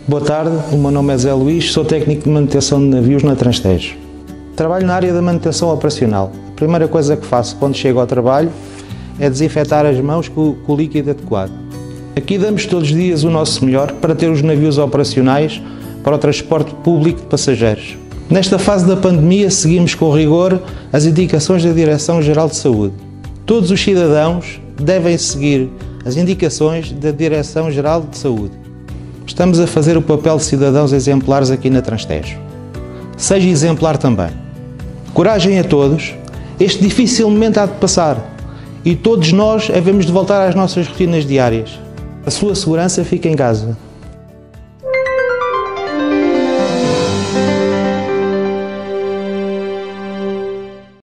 Boa tarde, o meu nome é Zé Luís, sou técnico de manutenção de navios na Transtejo. Trabalho na área da manutenção operacional. A primeira coisa que faço quando chego ao trabalho é desinfetar as mãos com o líquido adequado. Aqui damos todos os dias o nosso melhor para ter os navios operacionais para o transporte público de passageiros. Nesta fase da pandemia seguimos com rigor as indicações da Direção-Geral de Saúde. Todos os cidadãos devem seguir as indicações da Direção-Geral de Saúde. Estamos a fazer o papel de cidadãos exemplares aqui na Transtejo. Seja exemplar também. Coragem a todos, este difícil momento há de passar e todos nós havemos de voltar às nossas rotinas diárias. A sua segurança fica em casa.